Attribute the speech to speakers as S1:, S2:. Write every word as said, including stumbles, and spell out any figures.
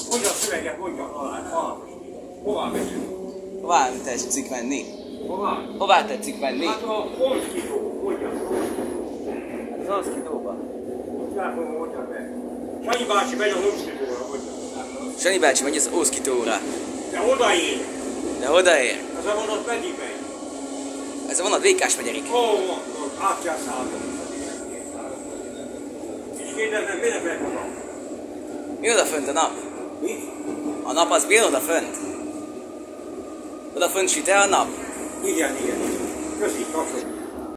S1: Mondja a szöveget, mondja alá. Hová megyünk?
S2: Hová tetszik menni?
S1: Hová?
S2: Hová tetszik menni?
S1: Hát a Olszkitó, mondja.
S2: Az Olszkitóba.
S1: Látom, mondja be. Sanyi bácsi megy az Olszkitóra, mondja.
S2: Sanyi bácsi megy az Olszkitóra.
S1: De odaér.
S2: De odaér.
S1: Ez a vonat meddig megy?
S2: Ez a vonat Békás megyerik.
S1: Ó, van, át kell szállni. És kérdezem, miért megy oda?
S2: Mi oda fönt a nap?
S1: Mi?
S2: A nap az mi oda fönt? Oda fönt süt-e a nap?
S1: Igen, igen. Köszi, kapcsolat.